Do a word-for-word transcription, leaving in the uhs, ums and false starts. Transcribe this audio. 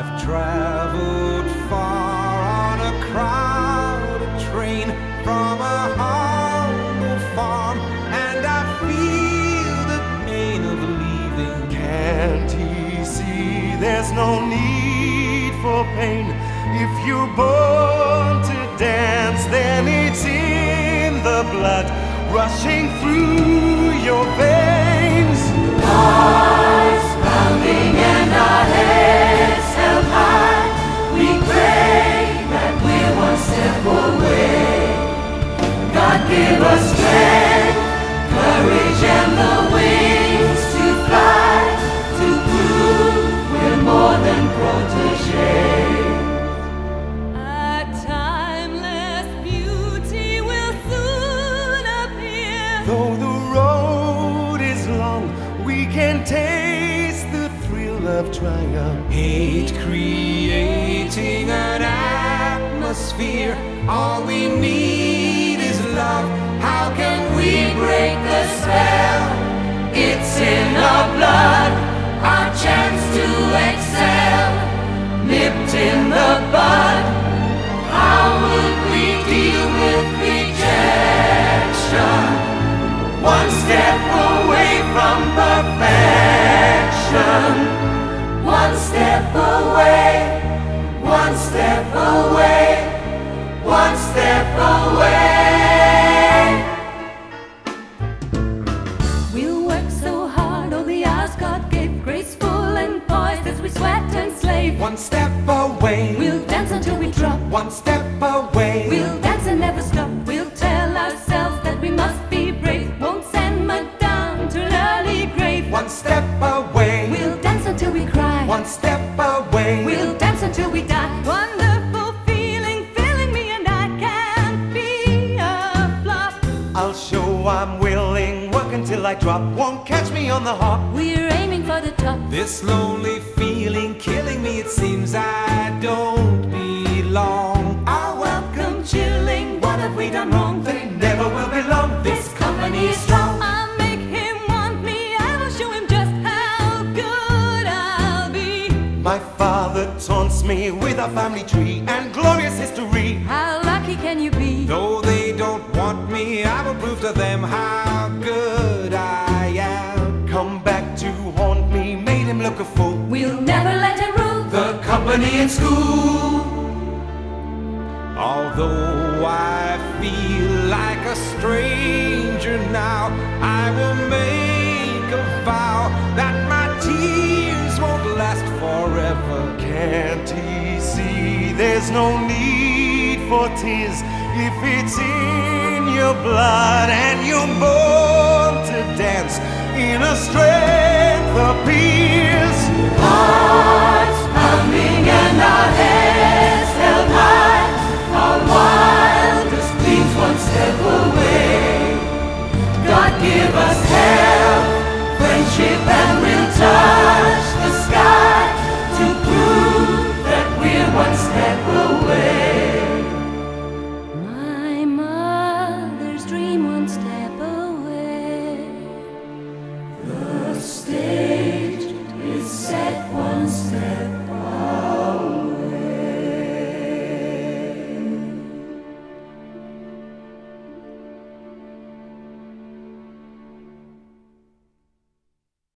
I've traveled far on a crowded train from a humble farm, and I feel the pain of leaving. Can't he see there's no need for pain? If you're born to dance, then it's in the blood rushing through your veins. Hearts pounding and our heads held high, we pray that we're one step away. God give us strength, courage and the wings to fly, to prove we're more than protégés. A timeless beauty will soon appear. Though the road is long, we can taste the thrill of triumph. Hate creating an atmosphere. All we need is love. How can we break the spell? It's in our blood, our chance to excel, nipped in the bud. How would we deal with rejection? One step away from perfection. One step away, one step away, one step away. We'll work so hard, all the hours God gave, graceful and poised as we sweat and slave. One step away, We'll dance until we drop. one step away. We'll dance and never stop. We'll tell ourselves that we must be brave. Won't send mud down to an early grave. One step away, We'll dance until we cry. one step away. We'll dance until we die. Wonderful feeling, filling me, and I can't be a flop. I'll show I'm willing, work until I drop. Won't catch me on the hop. We're aiming for the top. This lonely feeling killing me, it seems I don't belong. Our welcome chilling, what have we done wrong? They never will belong. This company is strong. I'll make him want me. I will show him just how good I'll be. My father taunts me with a family tree and glorious history. How lucky can you be? Though they don't want me, I will prove to them how good I am. Come back to haunt me, made him look a fool. We'll never let him rule The company in school. Although I feel like a stranger now, I will make a vow that my tears won't last forever. Can't he see there's no need for tears? If it's in your blood and you're born to dance in a strength appears. Hearts pounding and our heads held high, our wildest dreams one step away. God give us health, friendship, and we'll touch the sky to prove that we're one step